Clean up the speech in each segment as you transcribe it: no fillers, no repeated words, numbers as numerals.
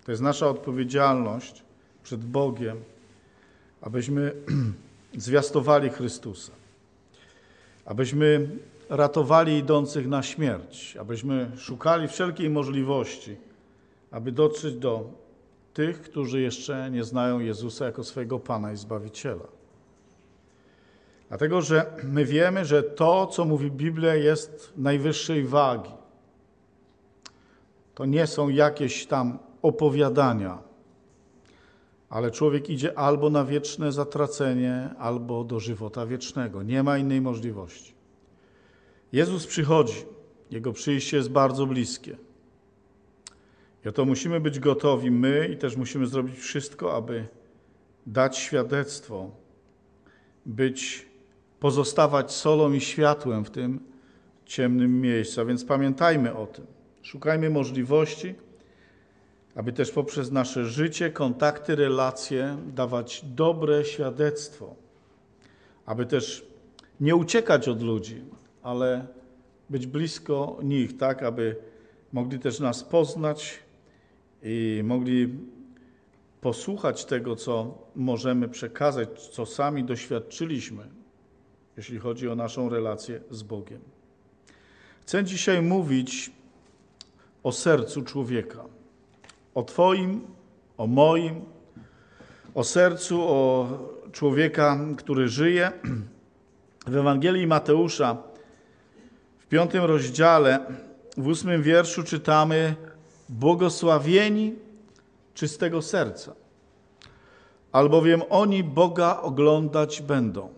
To jest nasza odpowiedzialność przed Bogiem, abyśmy zwiastowali Chrystusa, abyśmy ratowali idących na śmierć, abyśmy szukali wszelkiej możliwości, aby dotrzeć do tych, którzy jeszcze nie znają Jezusa jako swojego Pana i Zbawiciela. Dlatego, że my wiemy, że to, co mówi Biblia, jest najwyższej wagi. To nie są jakieś tam opowiadania, ale człowiek idzie albo na wieczne zatracenie, albo do żywota wiecznego. Nie ma innej możliwości. Jezus przychodzi. Jego przyjście jest bardzo bliskie. I oto musimy być gotowi my i też musimy zrobić wszystko, aby dać świadectwo, pozostawać solą i światłem w tym ciemnym miejscu. A więc pamiętajmy o tym. Szukajmy możliwości, aby też poprzez nasze życie, kontakty, relacje dawać dobre świadectwo. Aby też nie uciekać od ludzi, ale być blisko nich, tak, aby mogli też nas poznać i mogli posłuchać tego, co możemy przekazać, co sami doświadczyliśmy, jeśli chodzi o naszą relację z Bogiem. Chcę dzisiaj mówić o sercu człowieka. O Twoim, o moim, o sercu, o człowieka, który żyje. W Ewangelii Mateusza w 5 rozdziale, w 8 wierszu czytamy: błogosławieni czystego serca, albowiem oni Boga oglądać będą.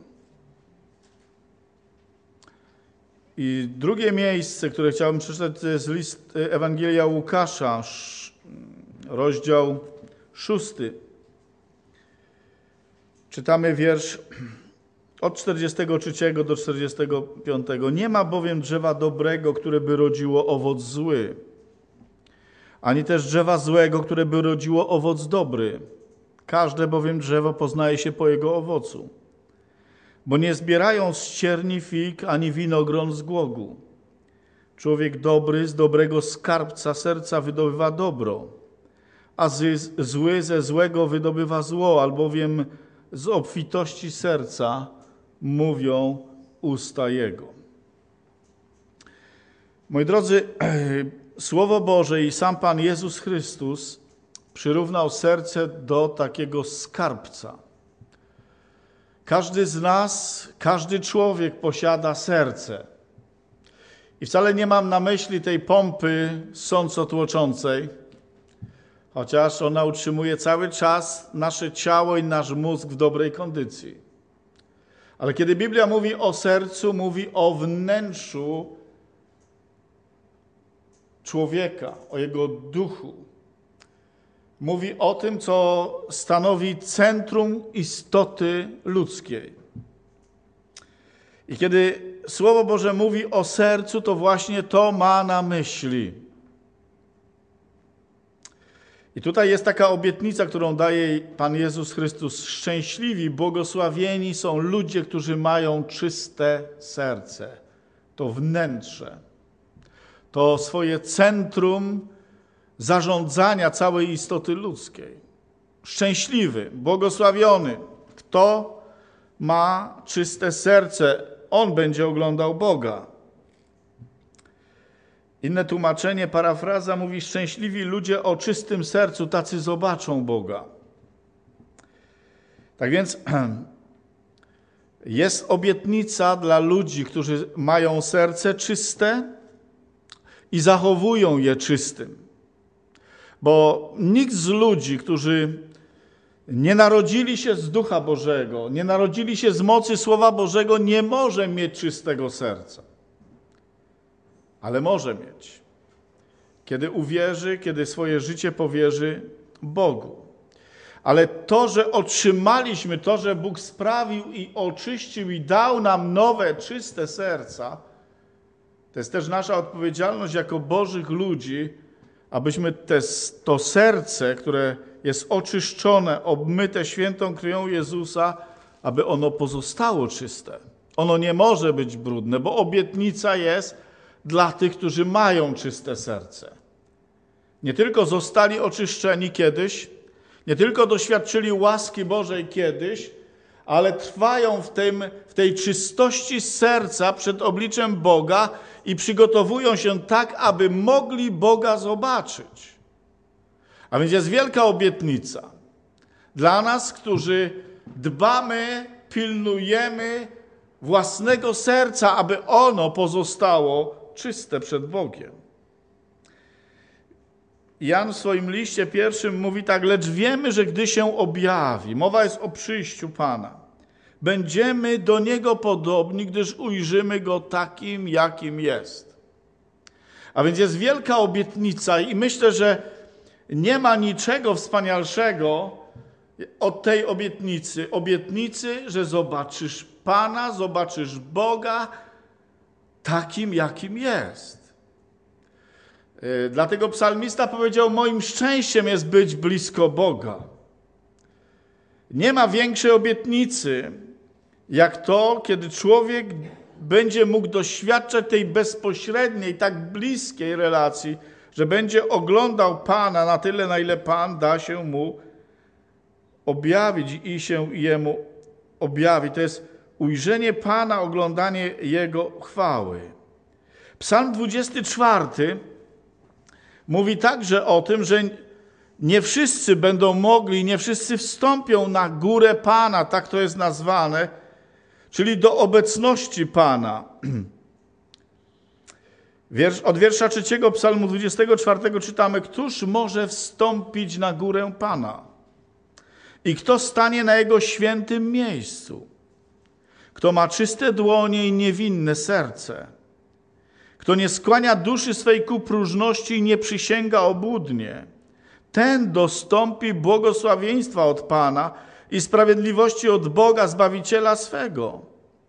I drugie miejsce, które chciałbym przeczytać, to jest list Ewangelia Łukasza, rozdział 6. Czytamy wiersz od 43 do 45. Nie ma bowiem drzewa dobrego, które by rodziło owoc zły, ani też drzewa złego, które by rodziło owoc dobry. Każde bowiem drzewo poznaje się po jego owocu. Bo nie zbierają z cierni fig, ani winogron z głogu. Człowiek dobry z dobrego skarbca serca wydobywa dobro, a zły ze złego wydobywa zło, albowiem z obfitości serca mówią usta jego. Moi drodzy, Słowo Boże i sam Pan Jezus Chrystus przyrównał serce do takiego skarbca. Każdy z nas, każdy człowiek posiada serce. I wcale nie mam na myśli tej pompy sącotłoczącej, chociaż ona utrzymuje cały czas nasze ciało i nasz mózg w dobrej kondycji. Ale kiedy Biblia mówi o sercu, mówi o wnętrzu człowieka, o jego duchu. Mówi o tym, co stanowi centrum istoty ludzkiej. I kiedy Słowo Boże mówi o sercu, to właśnie to ma na myśli. I tutaj jest taka obietnica, którą daje Pan Jezus Chrystus. Szczęśliwi, błogosławieni są ludzie, którzy mają czyste serce. To wnętrze. To swoje centrum zarządzania całej istoty ludzkiej. Szczęśliwy, błogosławiony. Kto ma czyste serce, on będzie oglądał Boga. Inne tłumaczenie, parafraza mówi: szczęśliwi ludzie o czystym sercu, tacy zobaczą Boga. Tak więc jest obietnica dla ludzi, którzy mają serce czyste i zachowują je czystym. Bo nikt z ludzi, którzy nie narodzili się z Ducha Bożego, nie narodzili się z mocy Słowa Bożego, nie może mieć czystego serca. Ale może mieć, kiedy uwierzy, kiedy swoje życie powierzy Bogu. Ale to, że otrzymaliśmy, to, że Bóg sprawił i oczyścił i dał nam nowe, czyste serca, to jest też nasza odpowiedzialność jako Bożych ludzi, abyśmy to serce, które jest oczyszczone, obmyte świętą krwią Jezusa, aby ono pozostało czyste. Ono nie może być brudne, bo obietnica jest dla tych, którzy mają czyste serce. Nie tylko zostali oczyszczeni kiedyś, nie tylko doświadczyli łaski Bożej kiedyś, ale trwają w tej czystości serca przed obliczem Boga i przygotowują się tak, aby mogli Boga zobaczyć. A więc jest wielka obietnica dla nas, którzy dbamy, pilnujemy własnego serca, aby ono pozostało czyste przed Bogiem. Jan w swoim liście pierwszym mówi tak: lecz wiemy, że gdy się objawi, mowa jest o przyjściu Pana, będziemy do Niego podobni, gdyż ujrzymy Go takim, jakim jest. A więc jest wielka obietnica i myślę, że nie ma niczego wspanialszego od tej obietnicy, że zobaczysz Pana, zobaczysz Boga takim, jakim jest. Dlatego psalmista powiedział: moim szczęściem jest być blisko Boga. Nie ma większej obietnicy, jak to, kiedy człowiek będzie mógł doświadczać tej bezpośredniej, tak bliskiej relacji, że będzie oglądał Pana na tyle, na ile Pan da się mu objawić i się jemu objawi. To jest ujrzenie Pana, oglądanie Jego chwały. Psalm 24 mówi także o tym, że nie wszyscy będą mogli, nie wszyscy wstąpią na górę Pana, tak to jest nazwane, czyli do obecności Pana. Od wiersza 3 Psalmu 24 czytamy: któż może wstąpić na górę Pana? I kto stanie na Jego świętym miejscu? Kto ma czyste dłonie i niewinne serce? Kto nie skłania duszy swej ku próżności i nie przysięga obłudnie? Ten dostąpi błogosławieństwa od Pana i sprawiedliwości od Boga, Zbawiciela swego.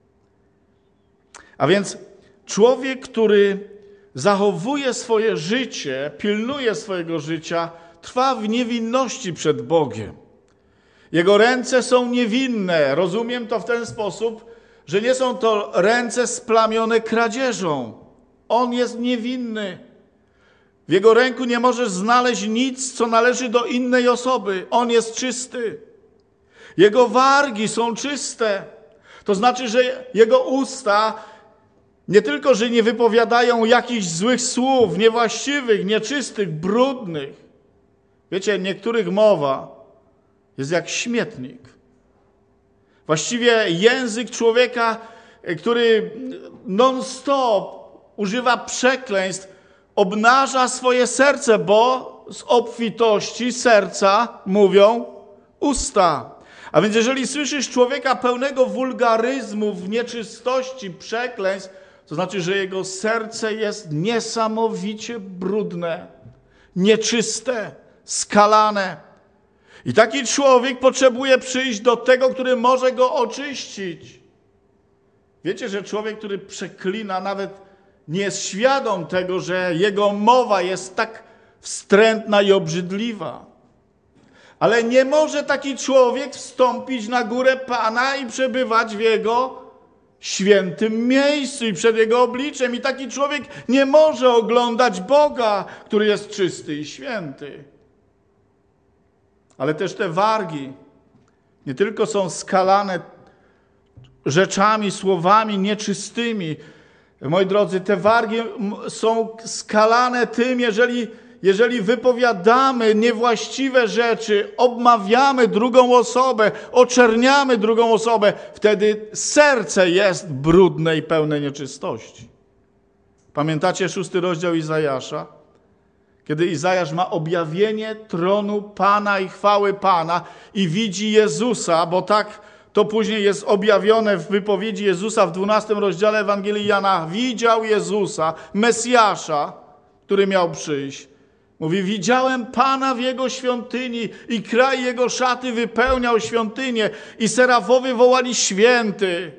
A więc człowiek, który zachowuje swoje życie, pilnuje swojego życia, trwa w niewinności przed Bogiem. Jego ręce są niewinne. Rozumiem to w ten sposób, że nie są to ręce splamione kradzieżą. On jest niewinny. W jego ręku nie możesz znaleźć nic, co należy do innej osoby. On jest czysty. Jego wargi są czyste. To znaczy, że jego usta nie tylko, że nie wypowiadają jakichś złych słów, niewłaściwych, nieczystych, brudnych. Wiecie, niektórych mowa jest jak śmietnik. Właściwie język człowieka, który non-stop używa przekleństw, obnaża swoje serce, bo z obfitości serca mówią usta. A więc jeżeli słyszysz człowieka pełnego wulgaryzmów, nieczystości, przekleństw, to znaczy, że jego serce jest niesamowicie brudne, nieczyste, skalane. I taki człowiek potrzebuje przyjść do tego, który może go oczyścić. Wiecie, że człowiek, który przeklina, nawet nie jest świadom tego, że jego mowa jest tak wstrętna i obrzydliwa. Ale nie może taki człowiek wstąpić na górę Pana i przebywać w Jego świętym miejscu i przed Jego obliczem. I taki człowiek nie może oglądać Boga, który jest czysty i święty. Ale też te wargi nie tylko są skalane rzeczami, słowami nieczystymi. Moi drodzy, te wargi są skalane tym, jeżeli wypowiadamy niewłaściwe rzeczy, obmawiamy drugą osobę, oczerniamy drugą osobę, wtedy serce jest brudne i pełne nieczystości. Pamiętacie 6 rozdział Izajasza? Kiedy Izajasz ma objawienie tronu Pana i chwały Pana i widzi Jezusa, bo tak to później jest objawione w wypowiedzi Jezusa w 12 rozdziale Ewangelii Jana. Widział Jezusa, Mesjasza, który miał przyjść. Mówi: widziałem Pana w Jego świątyni i kraj Jego szaty wypełniał świątynię i serafowie wołali: święty.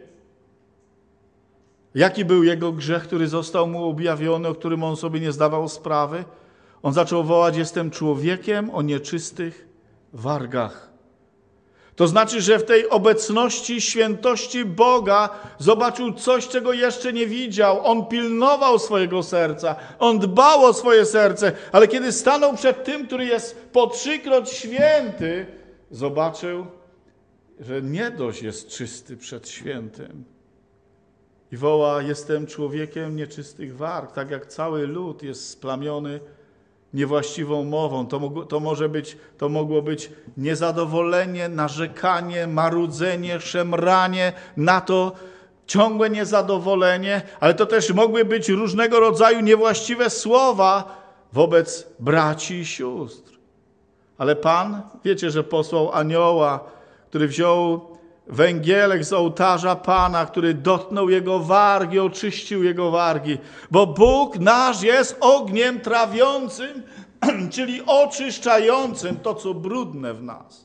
Jaki był jego grzech, który został mu objawiony, o którym on sobie nie zdawał sprawy? On zaczął wołać: jestem człowiekiem o nieczystych wargach. To znaczy, że w tej obecności, świętości Boga zobaczył coś, czego jeszcze nie widział. On pilnował swojego serca, on dbał o swoje serce, ale kiedy stanął przed tym, który jest po 3-krotnie święty, zobaczył, że nie dość jest czysty przed świętym. I woła: jestem człowiekiem nieczystych warg, tak jak cały lud jest splamiony niewłaściwą mową. To mogło być niezadowolenie, narzekanie, marudzenie, szemranie na to, ciągłe niezadowolenie, ale to też mogły być różnego rodzaju niewłaściwe słowa wobec braci i sióstr. Ale Pan, wiecie, że posłał anioła, który wziął węgielek z ołtarza Pana, który dotknął jego wargi, oczyścił jego wargi. Bo Bóg nasz jest ogniem trawiącym, czyli oczyszczającym to, co brudne w nas.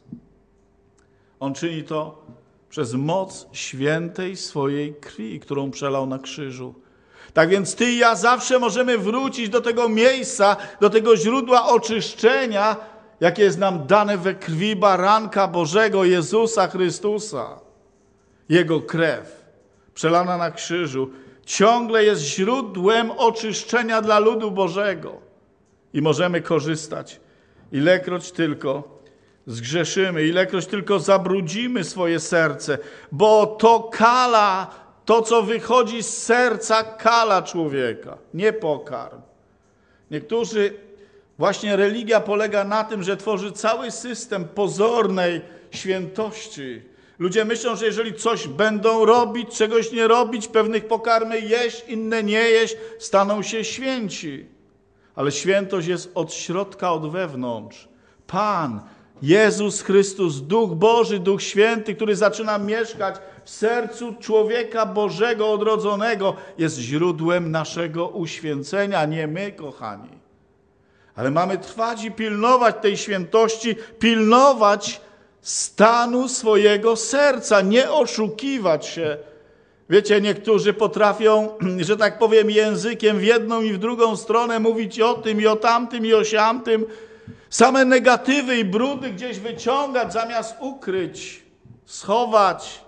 On czyni to przez moc świętej swojej krwi, którą przelał na krzyżu. Tak więc ty i ja zawsze możemy wrócić do tego miejsca, do tego źródła oczyszczenia, jakie jest nam dane we krwi baranka Bożego, Jezusa Chrystusa. Jego krew, przelana na krzyżu, ciągle jest źródłem oczyszczenia dla ludu Bożego. I możemy korzystać, ilekroć tylko zgrzeszymy, ilekroć tylko zabrudzimy swoje serce, bo to kala, to co wychodzi z serca, kala człowieka, nie pokarm. Niektórzy, właśnie religia polega na tym, że tworzy cały system pozornej świętości. Ludzie myślą, że jeżeli coś będą robić, czegoś nie robić, pewnych pokarmy jeść, inne nie jeść, staną się święci. Ale świętość jest od środka, od wewnątrz. Pan, Jezus Chrystus, Duch Boży, Duch Święty, który zaczyna mieszkać w sercu człowieka Bożego odrodzonego, jest źródłem naszego uświęcenia, nie my, kochani. Ale mamy trwać i pilnować tej świętości, pilnować stanu swojego serca, nie oszukiwać się. Wiecie, niektórzy potrafią, że tak powiem, językiem w jedną i w drugą stronę mówić o tym i o tamtym i o siamtym. Same negatywy i brudy gdzieś wyciągać, zamiast ukryć, schować.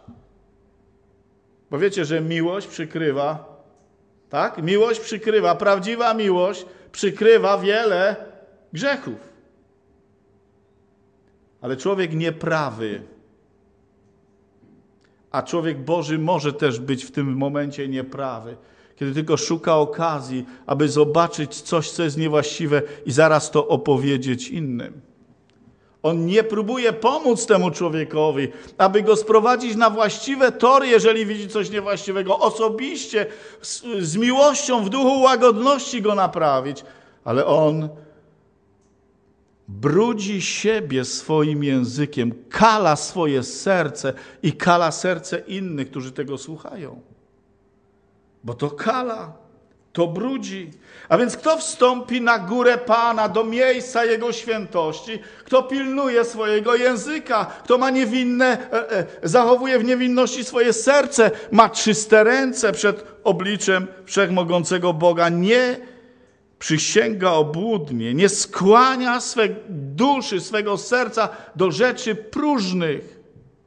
Bo wiecie, że miłość przykrywa, tak? Miłość przykrywa, prawdziwa miłość przykrywa wiele grzechów. Ale człowiek nieprawy, a człowiek Boży może też być w tym momencie nieprawy, kiedy tylko szuka okazji, aby zobaczyć coś, co jest niewłaściwe i zaraz to opowiedzieć innym. On nie próbuje pomóc temu człowiekowi, aby go sprowadzić na właściwe tory, jeżeli widzi coś niewłaściwego, osobiście, z miłością, w duchu łagodności go naprawić, ale on brudzi siebie swoim językiem, kala swoje serce i kala serce innych, którzy tego słuchają. Bo to kala, to brudzi. A więc kto wstąpi na górę Pana, do miejsca Jego świętości? Kto pilnuje swojego języka? Kto ma zachowuje w niewinności swoje serce? Ma czyste ręce przed obliczem Wszechmogącego Boga. Nie przysięga obłudnie, nie skłania swej duszy, swego serca do rzeczy próżnych.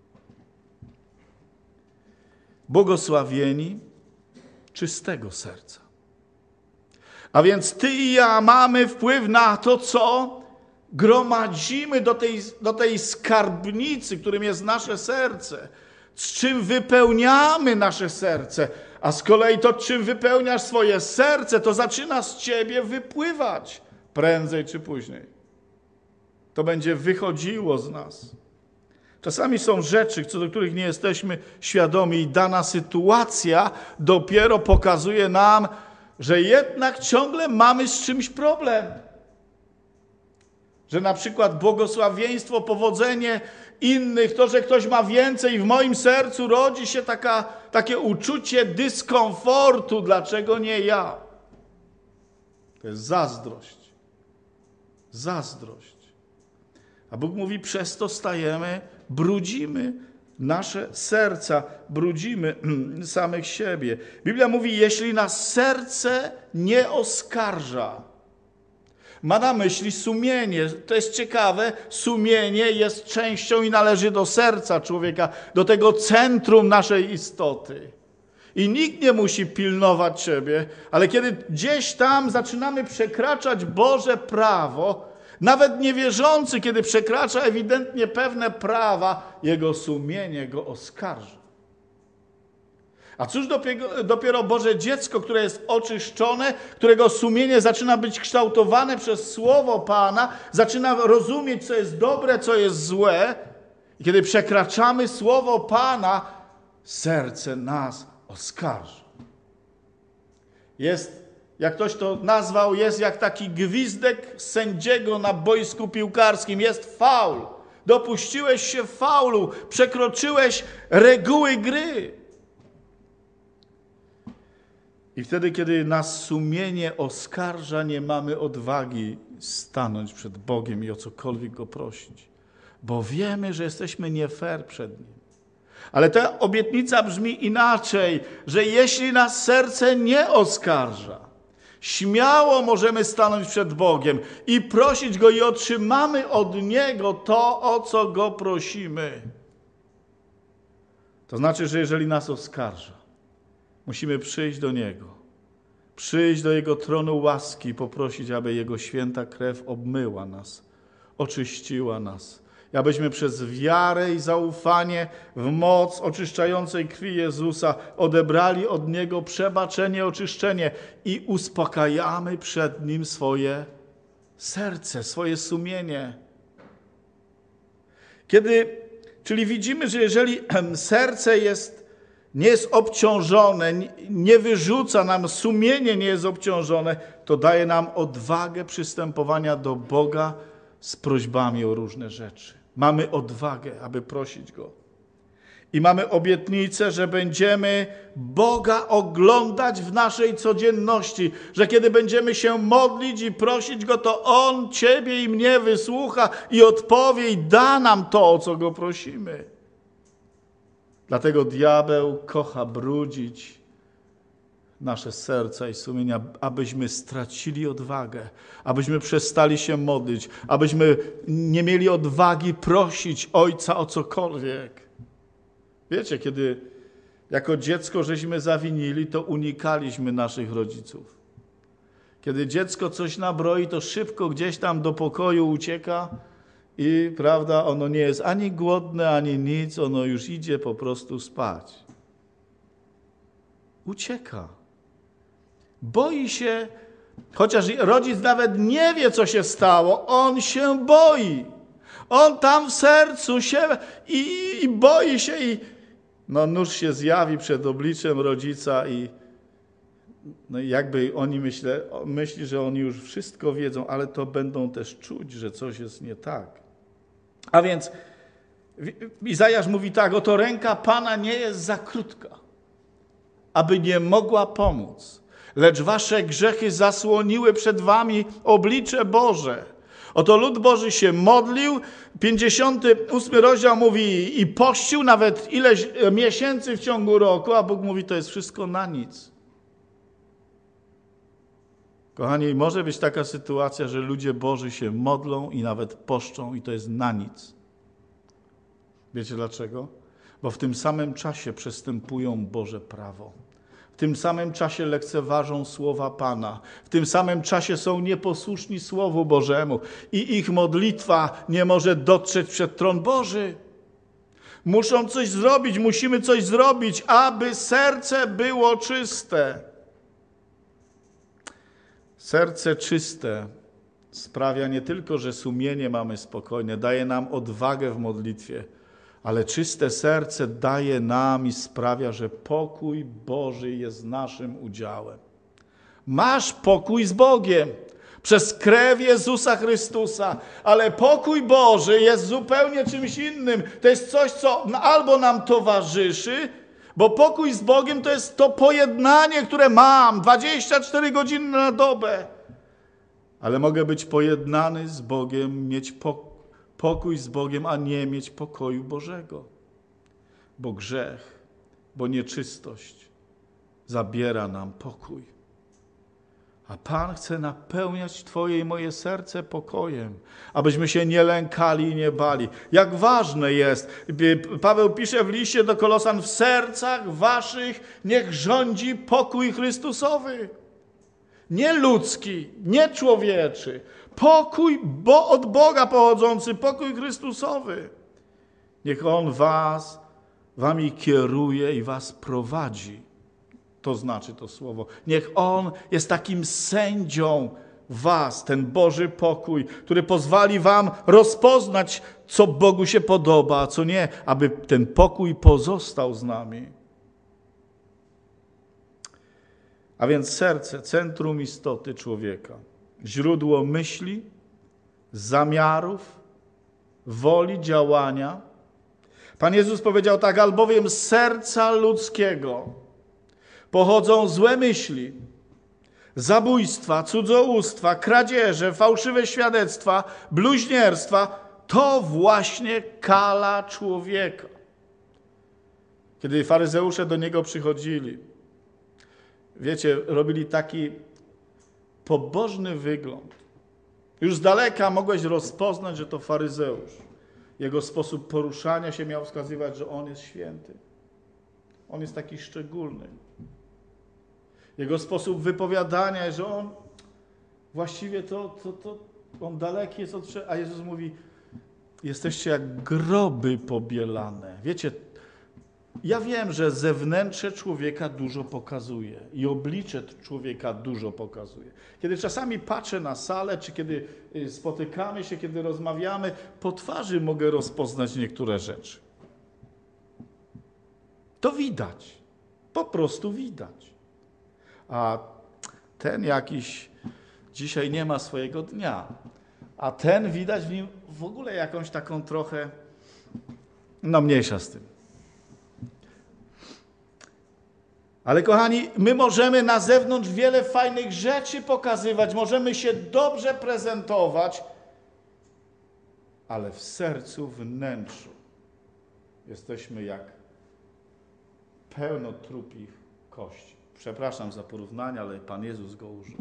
Błogosławieni czystego serca. A więc ty i ja mamy wpływ na to, co gromadzimy do tej skarbnicy, którym jest nasze serce, z czym wypełniamy nasze serce. A z kolei to, czym wypełniasz swoje serce, to zaczyna z ciebie wypływać prędzej czy później. To będzie wychodziło z nas. Czasami są rzeczy, co do których nie jesteśmy świadomi i dana sytuacja dopiero pokazuje nam, że jednak ciągle mamy z czymś problem. Że na przykład błogosławieństwo, powodzenie innych, to, że ktoś ma więcej, w moim sercu rodzi się takie uczucie dyskomfortu. Dlaczego nie ja? To jest zazdrość. Zazdrość. A Bóg mówi, przez to brudzimy nasze serca, brudzimy samych siebie. Biblia mówi, jeśli nas serce nie oskarża, Ma na myśli sumienie. To jest ciekawe, sumienie jest częścią i należy do serca człowieka, do tego centrum naszej istoty. I nikt nie musi pilnować ciebie, ale kiedy gdzieś tam zaczynamy przekraczać Boże prawo, nawet niewierzący, kiedy przekracza ewidentnie pewne prawa, jego sumienie go oskarża. A cóż dopiero Boże dziecko, które jest oczyszczone, którego sumienie zaczyna być kształtowane przez Słowo Pana, zaczyna rozumieć, co jest dobre, co jest złe. I kiedy przekraczamy Słowo Pana, serce nas oskarża. Jest, jak ktoś to nazwał, jest jak taki gwizdek sędziego na boisku piłkarskim. Jest faul. Dopuściłeś się faulu. Przekroczyłeś reguły gry. I wtedy, kiedy nas sumienie oskarża, nie mamy odwagi stanąć przed Bogiem i o cokolwiek Go prosić. Bo wiemy, że jesteśmy nie fair przed Nim. Ale ta obietnica brzmi inaczej, że jeśli nas serce nie oskarża, śmiało możemy stanąć przed Bogiem i prosić Go i otrzymamy od Niego to, o co Go prosimy. To znaczy, że jeżeli nas oskarża, musimy przyjść do Niego, przyjść do Jego tronu łaski i poprosić, aby Jego święta krew obmyła nas, oczyściła nas. I abyśmy przez wiarę i zaufanie w moc oczyszczającej krwi Jezusa odebrali od Niego przebaczenie, oczyszczenie i uspokajamy przed Nim swoje serce, swoje sumienie. Czyli widzimy, że jeżeli serce nie jest obciążone, nie wyrzuca nam, sumienie nie jest obciążone, to daje nam odwagę przystępowania do Boga z prośbami o różne rzeczy. Mamy odwagę, aby prosić Go. I mamy obietnicę, że będziemy Boga oglądać w naszej codzienności, że kiedy będziemy się modlić i prosić Go, to On ciebie i mnie wysłucha i odpowie i da nam to, o co Go prosimy. Dlatego diabeł kocha brudzić nasze serca i sumienia, abyśmy stracili odwagę, abyśmy przestali się modlić, abyśmy nie mieli odwagi prosić Ojca o cokolwiek. Wiecie, kiedy jako dziecko żeśmy zawinili, to unikaliśmy naszych rodziców. Kiedy dziecko coś nabroi, to szybko gdzieś tam do pokoju ucieka i, prawda, ono nie jest ani głodne, ani nic, ono już idzie po prostu spać. Ucieka. Boi się, chociaż rodzic nawet nie wie, co się stało, on się boi. On tam w sercu się i boi się i nóż się zjawi przed obliczem rodzica i jakby oni myśli, że oni już wszystko wiedzą, ale to będą też czuć, że coś jest nie tak. A więc Izajasz mówi tak, oto ręka Pana nie jest za krótka, aby nie mogła pomóc, lecz wasze grzechy zasłoniły przed wami oblicze Boże. Oto lud Boży się modlił, 58 rozdział mówi i pościł nawet ileś miesięcy w ciągu roku, a Bóg mówi, to jest wszystko na nic. Kochani, może być taka sytuacja, że ludzie Boży się modlą i nawet poszczą i to jest na nic. Wiecie dlaczego? Bo w tym samym czasie przestępują Boże prawo. W tym samym czasie lekceważą słowa Pana. W tym samym czasie są nieposłuszni Słowu Bożemu i ich modlitwa nie może dotrzeć przed tron Boży. Muszą coś zrobić, musimy coś zrobić, aby serce było czyste. Serce czyste sprawia nie tylko, że sumienie mamy spokojne, daje nam odwagę w modlitwie, ale czyste serce daje nam i sprawia, że pokój Boży jest naszym udziałem. Masz pokój z Bogiem przez krew Jezusa Chrystusa, ale pokój Boży jest zupełnie czymś innym. To jest coś, co albo nam towarzyszy, bo pokój z Bogiem to jest to pojednanie, które mam 24 godziny na dobę. Ale mogę być pojednany z Bogiem, mieć pokój z Bogiem, a nie mieć pokoju Bożego. Bo grzech, bo nieczystość zabiera nam pokój. A Pan chce napełniać Twoje i moje serce pokojem, abyśmy się nie lękali i nie bali. Jak ważne jest, Paweł pisze w liście do Kolosan, w sercach waszych niech rządzi pokój Chrystusowy. Nie ludzki, nie człowieczy. Pokój od Boga pochodzący, pokój Chrystusowy. Niech On wami kieruje i was prowadzi. To znaczy to słowo. Niech On jest takim sędzią was, ten Boży pokój, który pozwoli wam rozpoznać, co Bogu się podoba, a co nie, aby ten pokój pozostał z nami. A więc serce, centrum istoty człowieka, źródło myśli, zamiarów, woli, działania. Pan Jezus powiedział tak, albowiem z serca ludzkiego pochodzą złe myśli, zabójstwa, cudzołóstwa, kradzieże, fałszywe świadectwa, bluźnierstwa. To właśnie kala człowieka. Kiedy faryzeusze do Niego przychodzili, wiecie, robili taki pobożny wygląd. Już z daleka mogłeś rozpoznać, że to faryzeusz. Jego sposób poruszania się miał wskazywać, że on jest święty. On jest taki szczególny. Jego sposób wypowiadania, że on właściwie on daleki jest od a Jezus mówi, jesteście jak groby pobielane. Wiecie, ja wiem, że zewnętrzne człowieka dużo pokazuje i oblicze człowieka dużo pokazuje. Kiedy czasami patrzę na salę, czy kiedy spotykamy się, kiedy rozmawiamy, po twarzy mogę rozpoznać niektóre rzeczy. To widać. Po prostu widać. A ten jakiś dzisiaj nie ma swojego dnia. A ten widać w nim w ogóle jakąś taką trochę, mniejsza z tym. Ale kochani, my możemy na zewnątrz wiele fajnych rzeczy pokazywać, możemy się dobrze prezentować, ale w sercu, wnętrzu jesteśmy jak pełno trupich kości. Przepraszam za porównanie, ale Pan Jezus go użył.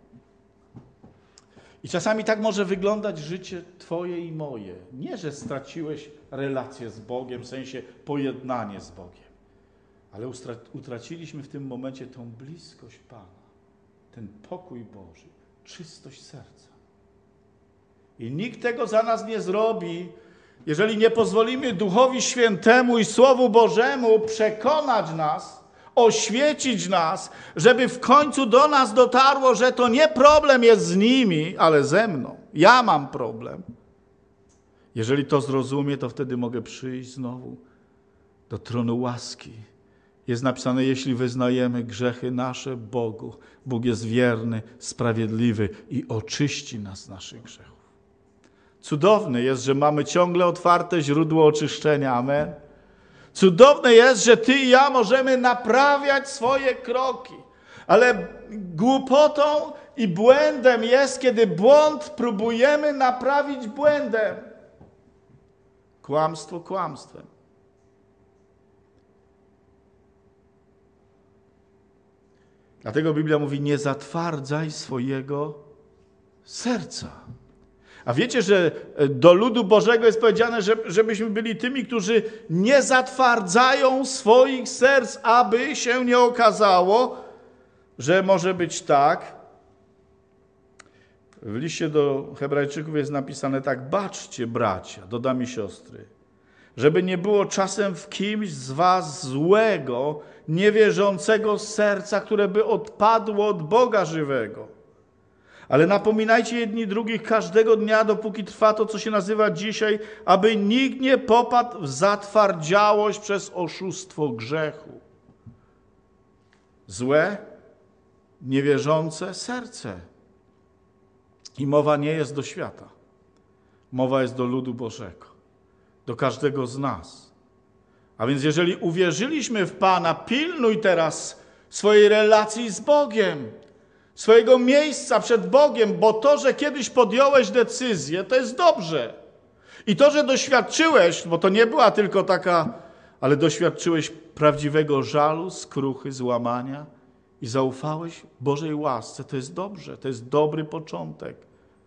I czasami tak może wyglądać życie Twoje i moje. Nie, że straciłeś relację z Bogiem, w sensie pojednanie z Bogiem. Ale utraciliśmy w tym momencie tą bliskość Pana, ten pokój Boży, czystość serca. I nikt tego za nas nie zrobi, jeżeli nie pozwolimy Duchowi Świętemu i Słowu Bożemu przekonać nas, oświecić nas, żeby w końcu do nas dotarło, że to nie problem jest z nimi, ale ze mną. Ja mam problem. Jeżeli to zrozumie, to wtedy mogę przyjść znowu do tronu łaski. Jest napisane, jeśli wyznajemy grzechy nasze Bogu, Bóg jest wierny, sprawiedliwy i oczyści nas z naszych grzechów. Cudowne jest, że mamy ciągle otwarte źródło oczyszczenia. Amen. Cudowne jest, że Ty i ja możemy naprawiać swoje kroki. Ale głupotą i błędem jest, kiedy błąd próbujemy naprawić błędem. Kłamstwo kłamstwem. Dlatego Biblia mówi, nie zatwardzaj swojego serca. A wiecie, że do ludu Bożego jest powiedziane, żebyśmy byli tymi, którzy nie zatwardzają swoich serc, aby się nie okazało, że może być tak. W liście do Hebrajczyków jest napisane tak, baczcie bracia, dodam i siostry, żeby nie było czasem w kimś z was złego, niewierzącego serca, które by odpadło od Boga żywego. Ale napominajcie jedni drugich każdego dnia, dopóki trwa to, co się nazywa dzisiaj, aby nikt nie popadł w zatwardziałość przez oszustwo grzechu. Złe, niewierzące serce. I mowa nie jest do świata. Mowa jest do ludu Bożego. Do każdego z nas. A więc jeżeli uwierzyliśmy w Pana, pilnuj teraz swojej relacji z Bogiem, swojego miejsca przed Bogiem, bo to, że kiedyś podjąłeś decyzję, to jest dobrze. I to, że doświadczyłeś, bo to nie była tylko taka, ale doświadczyłeś prawdziwego żalu, skruchy, złamania i zaufałeś Bożej łasce, to jest dobrze, to jest dobry początek.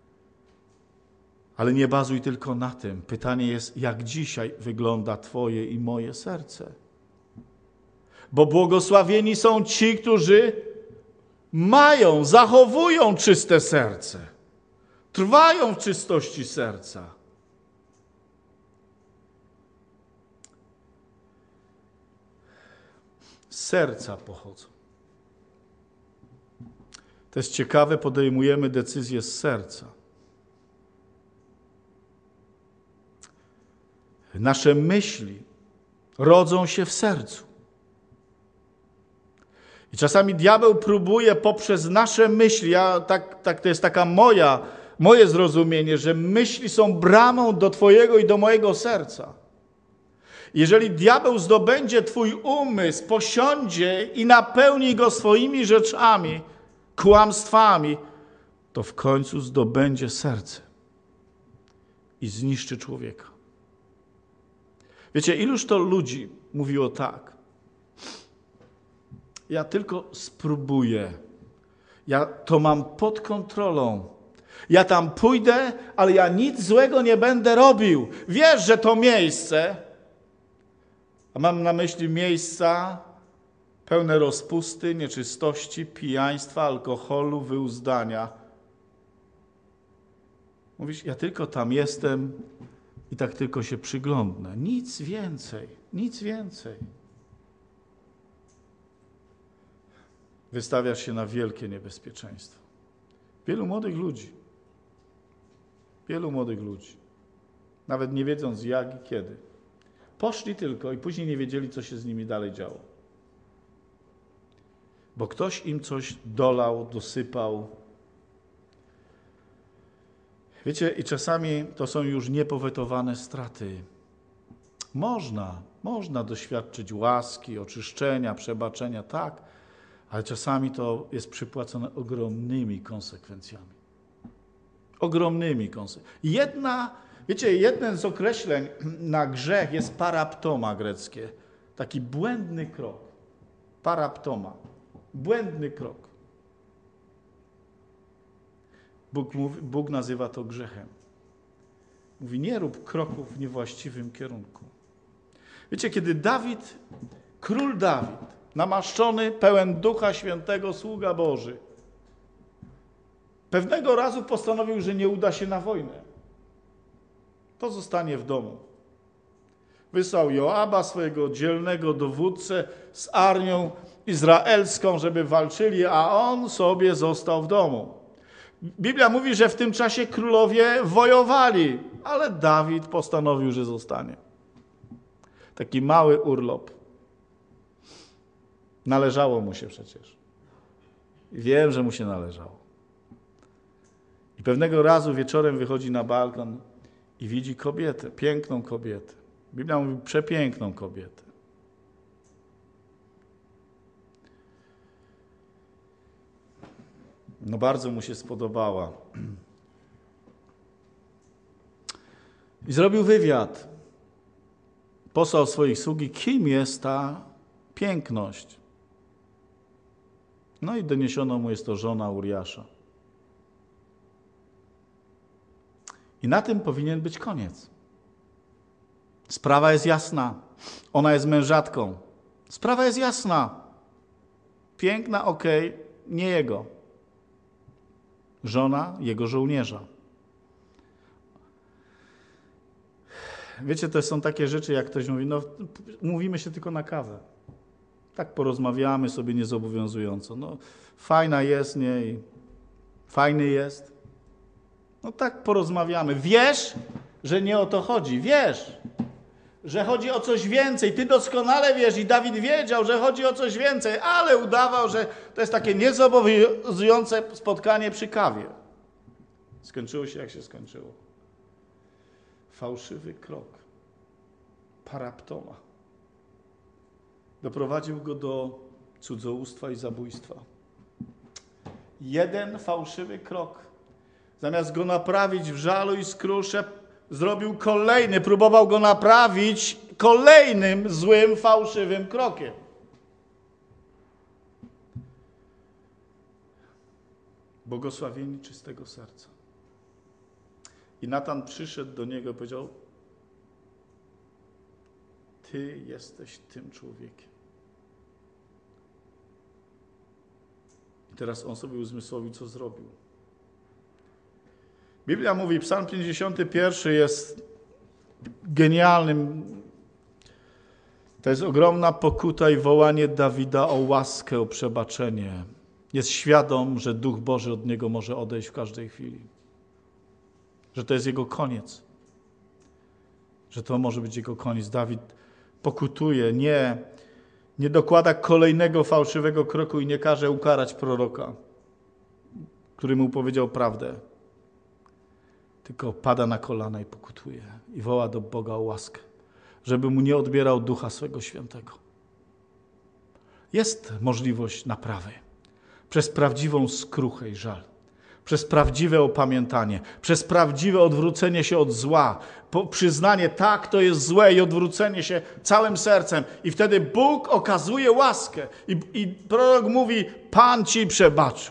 Ale nie bazuj tylko na tym. Pytanie jest, jak dzisiaj wygląda twoje i moje serce. Bo błogosławieni są ci, którzy zachowują czyste serce. Trwają w czystości serca. Z serca pochodzą. To jest ciekawe, podejmujemy decyzje z serca. Nasze myśli rodzą się w sercu. I czasami diabeł próbuje poprzez nasze myśli, to jest taka moje zrozumienie, że myśli są bramą do twojego i do mojego serca. Jeżeli diabeł zdobędzie twój umysł, posiądzie i napełni go swoimi rzeczami, kłamstwami, to w końcu zdobędzie serce i zniszczy człowieka. Wiecie, iluż to ludzi mówiło tak: ja tylko spróbuję, ja to mam pod kontrolą, ja tam pójdę, ale ja nic złego nie będę robił. Wiesz, że to miejsce, a mam na myśli miejsca pełne rozpusty, nieczystości, pijaństwa, alkoholu, wyuzdania. Mówisz, ja tylko tam jestem i tak tylko się przyglądnę. Nic więcej, nic więcej. Wystawiasz się na wielkie niebezpieczeństwo. Wielu młodych ludzi, nawet nie wiedząc jak i kiedy, poszli tylko i później nie wiedzieli, co się z nimi dalej działo. Bo ktoś im coś dolał, dosypał. Wiecie, i czasami to są już niepowetowane straty. Można doświadczyć łaski, oczyszczenia, przebaczenia, tak, ale czasami to jest przypłacone ogromnymi konsekwencjami. Ogromnymi konsekwencjami. Jeden z określeń na grzech jest paraptoma greckie. Taki błędny krok. Paraptoma. Błędny krok. Bóg nazywa to grzechem. Mówi, nie rób kroków w niewłaściwym kierunku. Wiecie, kiedy król Dawid, namaszczony, pełen Ducha Świętego, sługa Boży, pewnego razu postanowił, że nie uda się na wojnę. To zostanie w domu. Wysłał Joaba, swojego dzielnego dowódcę, z armią izraelską, żeby walczyli, a on sobie został w domu. Biblia mówi, że w tym czasie królowie wojowali, ale Dawid postanowił, że zostanie. Taki mały urlop. Należało mu się przecież. Wiem, że mu się należało. I pewnego razu wieczorem wychodzi na balkon i widzi kobietę, piękną kobietę. Biblia mówi przepiękną kobietę. No bardzo mu się spodobała. I zrobił wywiad. Posłał swoich sługi, kim jest ta piękność. No i doniesiono mu, jest to żona Uriasza. I na tym powinien być koniec. Sprawa jest jasna. Ona jest mężatką. Sprawa jest jasna. Piękna, okej, nie jego. Żona jego żołnierza. Wiecie, to są takie rzeczy, jak ktoś mówi, no mówimy się tylko na kawę. Tak porozmawiamy sobie niezobowiązująco. No fajna jest, nie? I fajny jest. No tak porozmawiamy. Wiesz, że nie o to chodzi. Wiesz, że chodzi o coś więcej. Ty doskonale wiesz i Dawid wiedział, że chodzi o coś więcej, ale udawał, że to jest takie niezobowiązujące spotkanie przy kawie. Skończyło się, jak się skończyło. Fałszywy krok. Paraptoma. Doprowadził go do cudzołóstwa i zabójstwa. Jeden fałszywy krok. Zamiast go naprawić w żalu i skrusze, zrobił kolejny, próbował go naprawić kolejnym złym, fałszywym krokiem. błogosławieni czystego serca. I Natan przyszedł do niego i powiedział: Ty jesteś tym człowiekiem. I teraz on sobie uzmysłowił, co zrobił. Biblia mówi, Psalm 51 jest genialnym. To jest ogromna pokuta i wołanie Dawida o łaskę, o przebaczenie. Jest świadom, że Duch Boży od niego może odejść w każdej chwili. Że to jest jego koniec. Że to może być jego koniec. Dawid pokutuje, nie dokłada kolejnego fałszywego kroku i nie każe ukarać proroka, który mu powiedział prawdę. Tylko pada na kolana i pokutuje. I woła do Boga o łaskę, żeby mu nie odbierał Ducha swego Świętego. Jest możliwość naprawy. Przez prawdziwą skruchę i żal. Przez prawdziwe opamiętanie. Przez prawdziwe odwrócenie się od zła. Przyznanie, tak, to jest złe i odwrócenie się całym sercem. I wtedy Bóg okazuje łaskę. I prorok mówi, Pan ci przebaczył.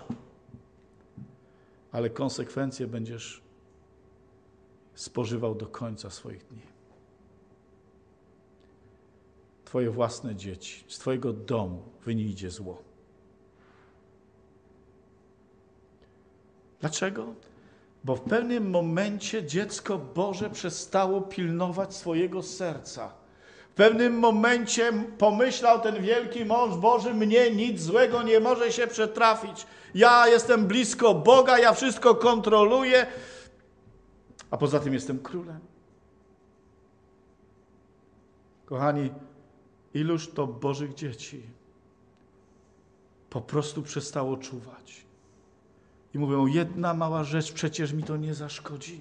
Ale konsekwencje będziesz spożywał do końca swoich dni. Twoje własne dzieci, z twojego domu wyjdzie zło. Dlaczego? Bo w pewnym momencie dziecko Boże przestało pilnować swojego serca. W pewnym momencie pomyślał ten wielki mąż Boży, mnie nic złego nie może się przetrafić. Ja jestem blisko Boga, ja wszystko kontroluję, a poza tym jestem królem. Kochani, iluż to Bożych dzieci po prostu przestało czuwać. I mówią, jedna mała rzecz, przecież mi to nie zaszkodzi.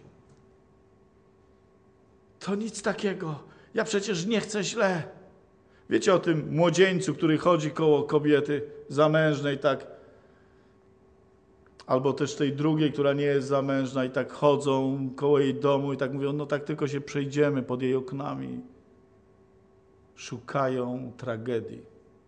To nic takiego. Ja przecież nie chcę źle. Wiecie o tym młodzieńcu, który chodzi koło kobiety zamężnej, tak? Albo też tej drugiej, która nie jest zamężna i tak chodzą koło jej domu i tak mówią, no tak tylko się przejdziemy pod jej oknami. Szukają tragedii.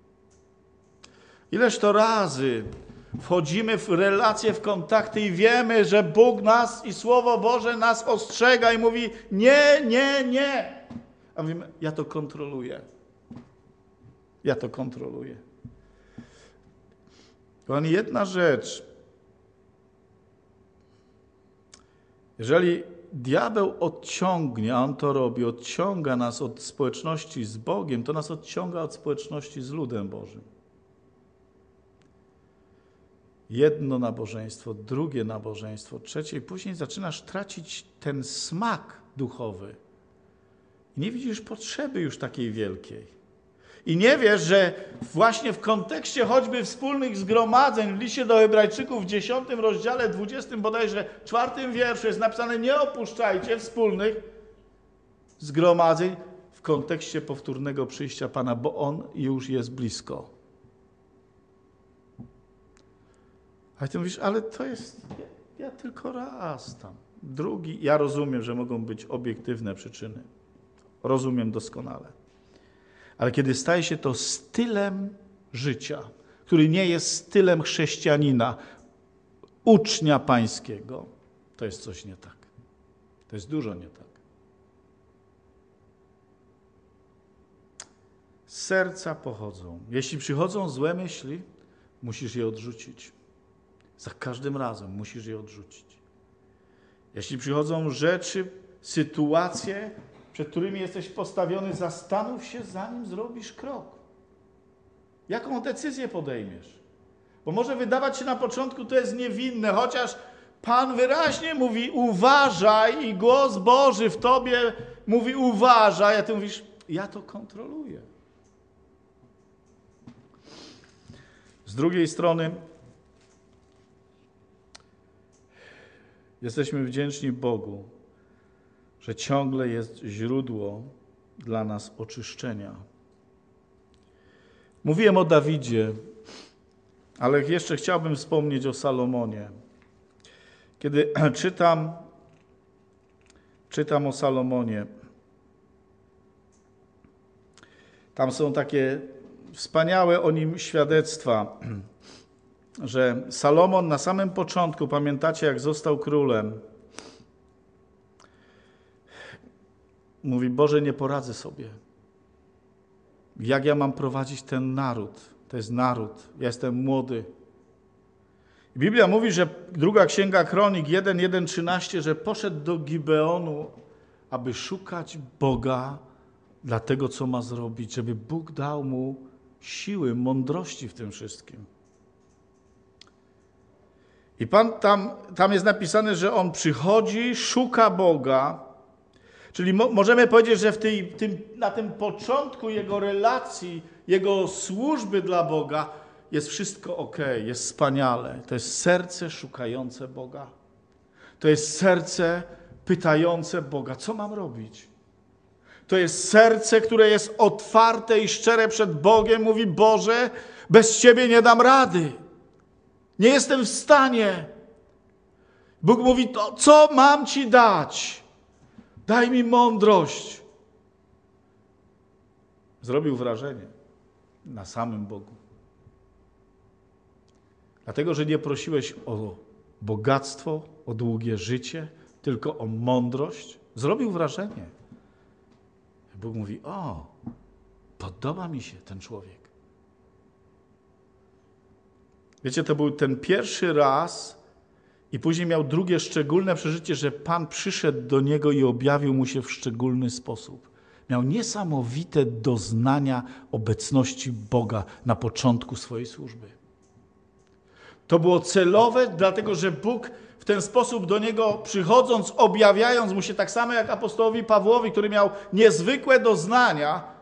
Ileż to razy wchodzimy w relacje, w kontakty i wiemy, że Bóg nas i Słowo Boże nas ostrzega i mówi nie, nie, nie. A mówimy, ja to kontroluję. Ja to kontroluję. Kochani, jedna rzecz. Jeżeli diabeł odciągnie, a on to robi, odciąga nas od społeczności z Bogiem, to nas odciąga od społeczności z ludem Bożym. Jedno nabożeństwo, drugie nabożeństwo, trzecie i później zaczynasz tracić ten smak duchowy. I nie widzisz potrzeby już takiej wielkiej. I nie wiesz, że właśnie w kontekście choćby wspólnych zgromadzeń w liście do Hebrajczyków w 10 rozdziale, 20 bodajże 4 wierszu jest napisane, nie opuszczajcie wspólnych zgromadzeń w kontekście powtórnego przyjścia Pana, bo On już jest blisko. A ty mówisz, ale to jest, ja tylko raz tam. Drugi, ja rozumiem, że mogą być obiektywne przyczyny. Rozumiem doskonale. Ale kiedy staje się to stylem życia, który nie jest stylem chrześcijanina, ucznia pańskiego, to jest coś nie tak. To jest dużo nie tak. Z serca pochodzą. Jeśli przychodzą złe myśli, musisz je odrzucić. Za każdym razem musisz je odrzucić. Jeśli przychodzą rzeczy, sytuacje, przed którymi jesteś postawiony, zastanów się, zanim zrobisz krok. Jaką decyzję podejmiesz? Bo może wydawać się na początku, to jest niewinne, chociaż Pan wyraźnie mówi uważaj i głos Boży w tobie mówi uważaj, a ty mówisz, ja to kontroluję. Z drugiej strony jesteśmy wdzięczni Bogu, że ciągle jest źródło dla nas oczyszczenia. Mówiłem o Dawidzie, ale jeszcze chciałbym wspomnieć o Salomonie. Kiedy czytam o Salomonie, tam są takie wspaniałe o nim świadectwa. że Salomon na samym początku, pamiętacie, jak został królem, mówi: Boże, nie poradzę sobie. Jak ja mam prowadzić ten naród? To jest naród. Ja jestem młody. Biblia mówi, że druga Księga Kronik 1:13, że poszedł do Gibeonu, aby szukać Boga dla tego, co ma zrobić, żeby Bóg dał mu siły, mądrości w tym wszystkim. I tam jest napisane, że on przychodzi, szuka Boga, czyli możemy powiedzieć, że na tym początku jego relacji, jego służby dla Boga jest wszystko okej, jest wspaniale. To jest serce szukające Boga. To jest serce pytające Boga, co mam robić? To jest serce, które jest otwarte i szczere przed Bogiem. Mówi: Boże, bez Ciebie nie dam rady. Nie jestem w stanie. Bóg mówi: to co mam Ci dać? Daj mi mądrość. Zrobił wrażenie na samym Bogu. Dlatego, że nie prosiłeś o bogactwo, o długie życie, tylko o mądrość. Zrobił wrażenie. Bóg mówi: o, podoba mi się ten człowiek. Wiecie, to był ten pierwszy raz i później miał drugie szczególne przeżycie, że Pan przyszedł do niego i objawił mu się w szczególny sposób. Miał niesamowite doznania obecności Boga na początku swojej służby. To było celowe, dlatego że Bóg w ten sposób do niego przychodząc, objawiając mu się, tak samo jak apostołowi Pawłowi, który miał niezwykłe doznania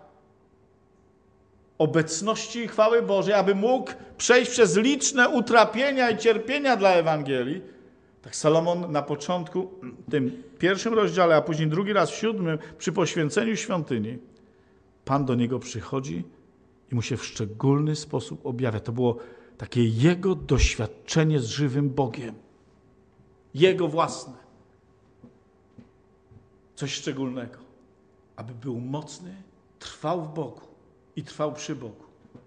obecności i chwały Bożej, aby mógł przejść przez liczne utrapienia i cierpienia dla Ewangelii. Tak Salomon na początku, w tym pierwszym rozdziale, a później drugi raz w 7, przy poświęceniu świątyni, Pan do niego przychodzi i mu się w szczególny sposób objawia. To było takie jego doświadczenie z żywym Bogiem. Jego własne. Coś szczególnego. Aby był mocny, trwał w Bogu i trwał przy Bogu.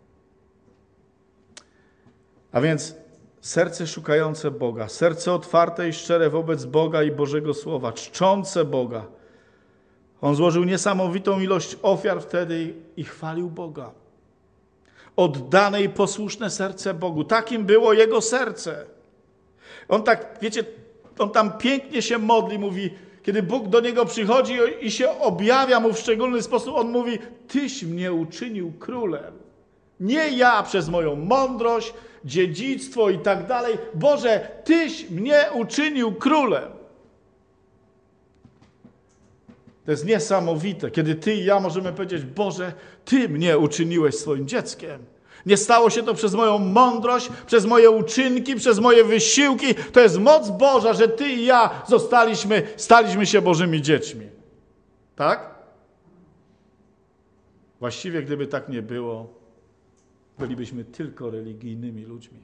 A więc serce szukające Boga, serce otwarte i szczere wobec Boga i Bożego Słowa, czczące Boga. On złożył niesamowitą ilość ofiar wtedy i chwalił Boga. Oddane i posłuszne serce Bogu. Takim było jego serce. On tak, wiecie, on tam pięknie się modli, mówi, kiedy Bóg do niego przychodzi i się objawia mu w szczególny sposób, on mówi: Tyś mnie uczynił królem. Nie ja przez moją mądrość, dziedzictwo i tak dalej. Boże, Tyś mnie uczynił królem. To jest niesamowite, kiedy Ty i ja możemy powiedzieć: Boże, Ty mnie uczyniłeś swoim dzieckiem. Nie stało się to przez moją mądrość, przez moje uczynki, przez moje wysiłki. To jest moc Boża, że Ty i ja staliśmy się Bożymi dziećmi. Tak? Właściwie, gdyby tak nie było, bylibyśmy tylko religijnymi ludźmi.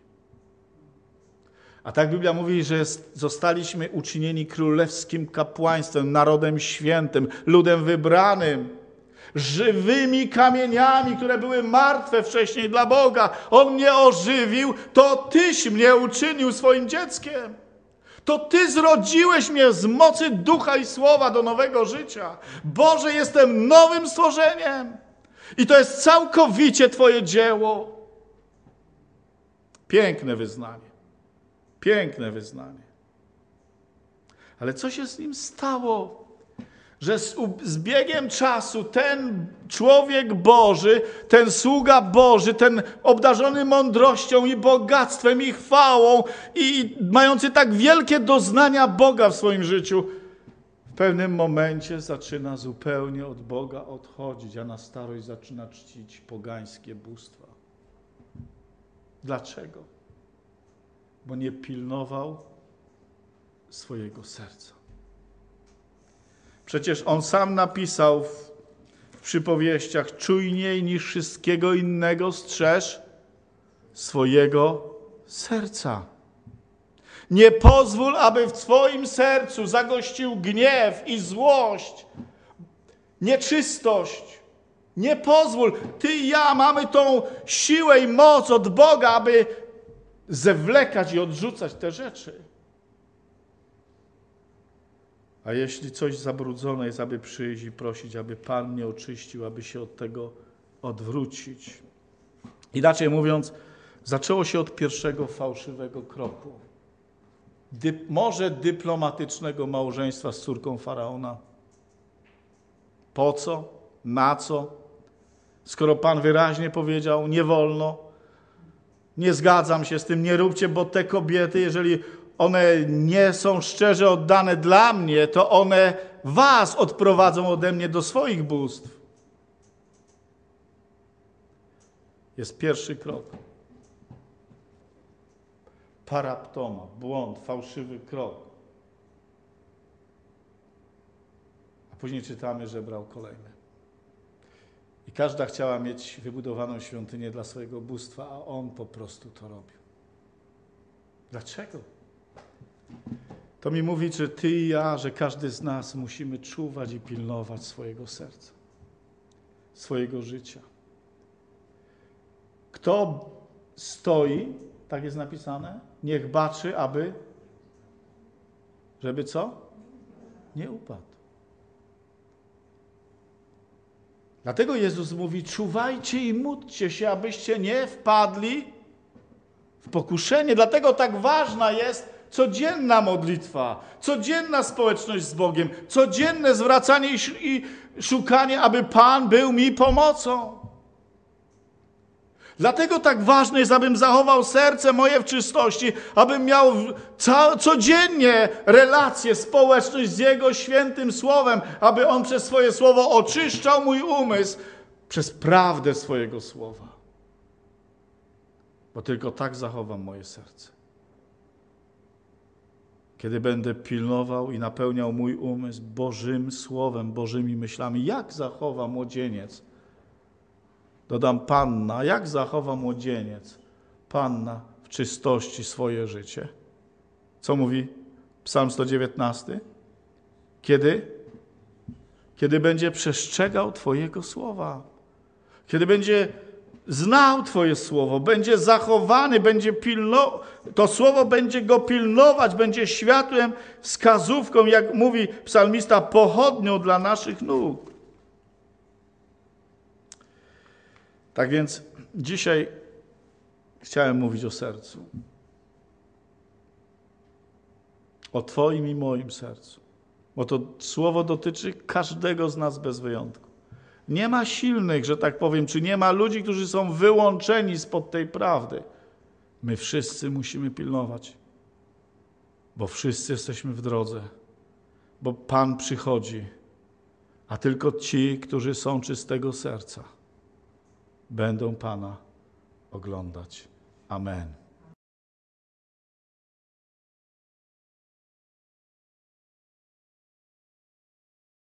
A tak Biblia mówi, że zostaliśmy uczynieni królewskim kapłaństwem, narodem świętym, ludem wybranym, żywymi kamieniami, które były martwe wcześniej dla Boga. On mnie ożywił, to Tyś mnie uczynił swoim dzieckiem. To Ty zrodziłeś mnie z mocy ducha i słowa do nowego życia. Boże, jestem nowym stworzeniem. I to jest całkowicie Twoje dzieło. Piękne wyznanie. Piękne wyznanie. Ale co się z nim stało? Że z biegiem czasu ten człowiek Boży, ten sługa Boży, ten obdarzony mądrością i bogactwem i chwałą i mający tak wielkie doznania Boga w swoim życiu, w pewnym momencie zaczyna zupełnie od Boga odchodzić, a na starość zaczyna czcić pogańskie bóstwa. Dlaczego? Bo nie pilnował swojego serca. Przecież on sam napisał w przypowieściach: czujniej niż wszystkiego innego strzeż swojego serca. Nie pozwól, aby w Twoim sercu zagościł gniew i złość, nieczystość. Nie pozwól. Ty i ja mamy tą siłę i moc od Boga, aby zewlekać i odrzucać te rzeczy. A jeśli coś zabrudzone jest, aby przyjść i prosić, aby Pan mnie oczyścił, aby się od tego odwrócić. Inaczej mówiąc, zaczęło się od pierwszego fałszywego kroku. Może dyplomatycznego małżeństwa z córką Faraona. Po co? Na co? Skoro Pan wyraźnie powiedział, nie wolno, nie zgadzam się z tym, nie róbcie, bo te kobiety, jeżeli one nie są szczerze oddane dla mnie, to one was odprowadzą ode mnie do swoich bóstw. Jest pierwszy krok. Paraptoma, błąd, fałszywy krok. A później czytamy, że brał kolejny. I każda chciała mieć wybudowaną świątynię dla swojego bóstwa, a on po prostu to robił. Dlaczego? To mi mówi, że ty i ja, że każdy z nas musimy czuwać i pilnować swojego serca, swojego życia. Kto stoi, tak jest napisane, niech baczy, żeby co? Nie upadł. Dlatego Jezus mówi, czuwajcie i módlcie się, abyście nie wpadli w pokuszenie. Dlatego tak ważna jest codzienna modlitwa, codzienna społeczność z Bogiem, codzienne zwracanie i szukanie, aby Pan był mi pomocą. Dlatego tak ważne jest, abym zachował serce moje w czystości, abym miał codziennie relację, społeczność z Jego świętym Słowem, aby On przez swoje Słowo oczyszczał mój umysł przez prawdę swojego Słowa. Bo tylko tak zachowam moje serce. Kiedy będę pilnował i napełniał mój umysł Bożym Słowem, Bożymi myślami, jak zachowa młodzieniec? Dodam panna. Jak zachowa młodzieniec? Panna w czystości swoje życie. Co mówi Psalm 119? Kiedy? Kiedy będzie przestrzegał Twojego słowa. Kiedy będzie znał Twoje słowo, będzie zachowany, to słowo będzie go pilnować, będzie światłem, wskazówką, jak mówi psalmista, pochodnią dla naszych nóg. Tak więc dzisiaj chciałem mówić o sercu. O Twoim i moim sercu. Bo to słowo dotyczy każdego z nas bez wyjątku. Nie ma silnych, że tak powiem, czy nie ma ludzi, którzy są wyłączeni spod tej prawdy. My wszyscy musimy pilnować, bo wszyscy jesteśmy w drodze, bo Pan przychodzi, a tylko ci, którzy są czystego serca, będą Pana oglądać. Amen.